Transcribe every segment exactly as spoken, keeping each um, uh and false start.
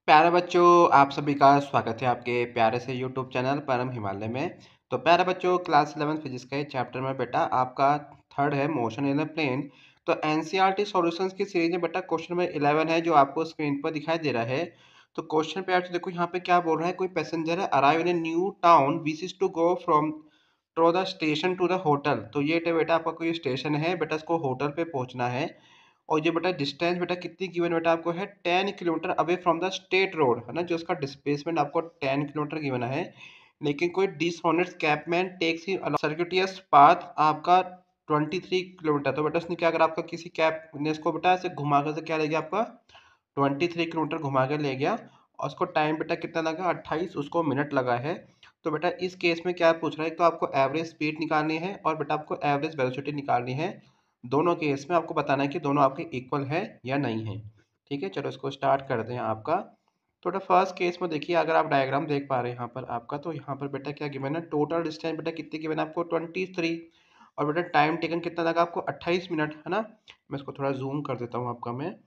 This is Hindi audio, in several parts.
प्यारे बच्चों, आप सभी का स्वागत है आपके प्यारे से यूट्यूब चैनल परम हिमालय में। तो प्यारे बच्चों, क्लास इलेवन फिजिक्स के चैप्टर में बेटा आपका थर्ड है मोशन इन अ प्लेन। तो एनसीईआरटी सॉल्यूशंस की सीरीज में बेटा क्वेश्चन नंबर इलेवन है जो आपको स्क्रीन पर दिखाई दे रहा है। तो क्वेश्चन पे आप देखो यहाँ पे क्या बोल रहा है, कोई पैसेंजर है arrive in a new town wishes to go from to the station to the hotel. तो ये बेटा आपका कोई स्टेशन है, बेटा इसको होटल पे पहुंचना है। और ये बेटा डिस्टेंस बेटा कितनी गिवन बेटा आपको है ten kilometre away from the state road है ना, जो उसका डिस्प्लेसमेंट आपको टेन किलोमीटर गिवन है। लेकिन कोई dishonest cabman takes he circuitous path आपका ट्वेंटी थ्री किलोमीटर। तो बेटा उसने क्या करा, आपका किसी कैप ने इसको बेटा ऐसे घुमा कर से क्या ले गया, आपका ट्वेंटी थ्री किलोमीटर घुमा के ले गया। और उसको टाइम बेटा कितना लगा, अट्ठाईस उसको मिनट लगा है। तो बेटा इस केस में क्या पूछ रहा है, तो आपको एवरेज स्पीड निकालनी है और बेटा आपको एवरेज वेलोसिटी निकालनी है। दोनों केस में आपको बताना है कि दोनों आपके इक्वल है या नहीं है। ठीक है, चलो इसको स्टार्ट करते हैं आपका। तो बेटा फर्स्ट केस में देखिए, अगर आप डायग्राम देख पा रहे हैं यहाँ पर आपका, तो यहाँ पर बेटा क्या गिवन है, टोटल डिस्टेंस बेटा कितनी गिवन है आपको ट्वेंटी थ्री। और बेटा टाइम टेकन कितना लगा आपको अट्ठाईस मिनट है ना। मैं इसको थोड़ा जूम कर देता हूँ आपका मैं।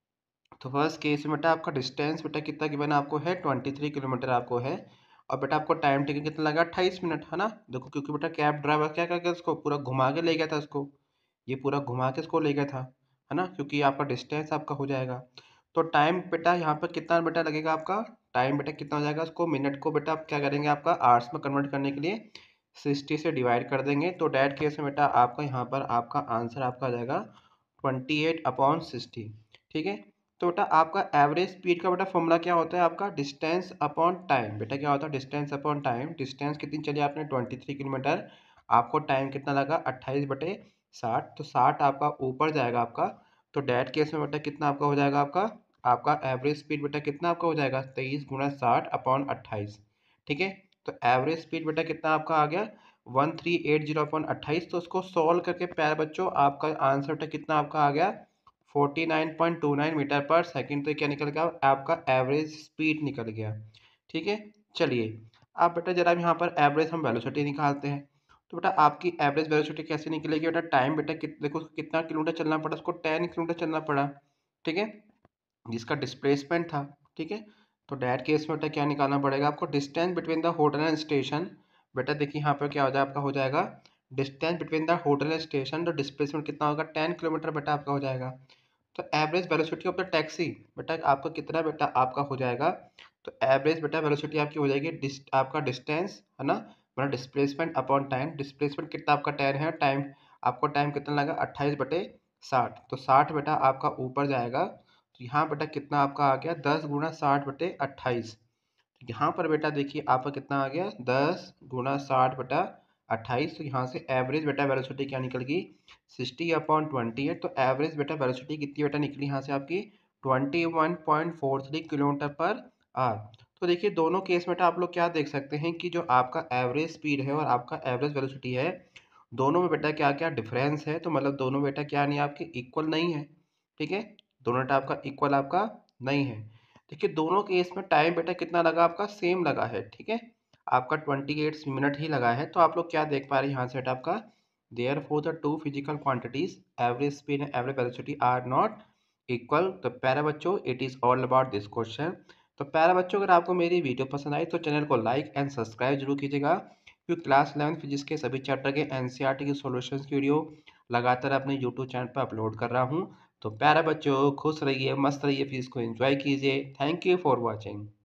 तो फर्स्ट केस में बेटा आपका डिस्टेंस बेटा कितना गिवन आपको है ट्वेंटी थ्री किलोमीटर आपको है। और बेटा आपको टाइम टेकन कितना लगा अट्ठाईस मिनट है ना। देखो क्योंकि बेटा कैब ड्राइवर क्या कर गया, उसको पूरा घुमा के ले गया था उसको, ये पूरा घुमा के इसको ले गया था है ना, क्योंकि आपका डिस्टेंस आपका हो जाएगा। तो टाइम बेटा यहाँ पर कितना बेटा लगेगा आपका, टाइम बेटा कितना हो जाएगा, उसको मिनट को बेटा आप क्या करेंगे, आपका आवर्स में कन्वर्ट करने के लिए सिक्सटी से डिवाइड कर देंगे। तो डैट केस में बेटा आपका यहाँ पर आपका आंसर आपका आ जाएगा ट्वेंटी एट अपॉन सिक्सटी। ठीक है। तो बेटा आपका एवरेज स्पीड का बेटा फॉर्मूला क्या होता है, आपका डिस्टेंस अपॉन टाइम। बेटा क्या होता है, डिस्टेंस अपॉन टाइम। डिस्टेंस कितनी चली आपने ट्वेंटी थ्री किलोमीटर, आपको टाइम कितना लगा अट्ठाईस बटे साठ। तो साठ आपका ऊपर जाएगा आपका। तो डैट केस में बेटा कितना आपका हो जाएगा, आपका आपका एवरेज स्पीड बेटा कितना आपका हो जाएगा तेईस गुना साठ अपॉन अट्ठाईस। ठीक है। तो एवरेज स्पीड बेटा कितना आपका आ गया one three eight zero upon अट्ठाईस। तो उसको सॉल्व करके प्यारे बच्चों आपका आंसर बेटा कितना आपका आ गया forty nine point two nine metre पर सेकंड। तो क्या निकल गया, आपका एवरेज स्पीड निकल गया। ठीक है। चलिए अब बेटा जरा यहाँ पर एवरेज हम वेलोसिटी निकालते हैं। तो बेटा आपकी एवरेज वेलोसिटी कैसे निकलेगी, बेटा टाइम बेटा कित देखो कितना किलोमीटर चलना पड़ा, उसको टेन किलोमीटर चलना पड़ा। ठीक है, जिसका डिस्प्लेसमेंट था। ठीक है। तो डैट केस में बेटा क्या निकालना पड़ेगा आपको, distance between the hotel and station. बेटा देखिए यहाँ पर क्या हो जाएगा, आपका हो जाएगा distance between the hotel and station. तो डिस्प्लेसमेंट कितना होगा टेन किलोमीटर बेटा आपका हो जाएगा। तो average velocity of the taxi बेटा आपका कितना बेटा आपका हो जाएगा। तो एवरेज बेटा वेलोसिटी आपकी हो जाएगी डिस, आपका डिस्टेंस है ना, मतलब डिस्प्लेसमेंट अपॉन टाइम। डिस्प्लेसमेंट कितना आपका टेन है, टाइम आपको टाइम कितना लगा अट्ठाईस बटे साठ। तो साठ बेटा आपका ऊपर जाएगा। तो यहाँ बेटा कितना आपका आ गया दस गुना साठ बटे अट्ठाईस। तो यहाँ पर बेटा देखिए आपका कितना आ गया दस गुना साठ बटा अट्ठाईस। तो यहाँ से एवरेज बेटा वेलोसिटी क्या निकल गई सिक्सटी अपॉन ट्वेंटी है। तो एवरेज बेटा वेलोसिटी कितनी बेटा निकली यहाँ से आपकी twenty one point four three kilometre पर आर। तो देखिए दोनों केस में बेटा आप लोग क्या देख सकते हैं कि जो आपका एवरेज स्पीड है और आपका एवरेज वेलोसिटी है, दोनों में बेटा क्या क्या डिफरेंस है। तो मतलब दोनों बेटा क्या नहीं आपके इक्वल नहीं है। ठीक है, दोनों बेटा आपका इक्वल आपका नहीं है। देखिए दोनों केस में टाइम बेटा कितना लगा, आपका सेम लगा है। ठीक है, आपका ट्वेंटी एट मिनट ही लगा है। तो आप लोग क्या देख पा रहे हैं यहाँ से बेटा आपका therefore the two physical quantities average speed and average velocity are not equal. तो प्यारे बच्चों it is all about this question. तो प्यारे बच्चों अगर आपको मेरी वीडियो पसंद आई तो चैनल को लाइक एंड सब्सक्राइब जरूर कीजिएगा, क्योंकि क्लास इलेवन फिजिक्स के सभी चैप्टर के एनसीईआरटी की सॉल्यूशंस की वीडियो लगातार अपने यूट्यूब चैनल पर अपलोड कर रहा हूँ। तो प्यारे बच्चों खुश रहिए, मस्त रहिए, फिजिक्स को एंजॉय कीजिए। Thank you for watching.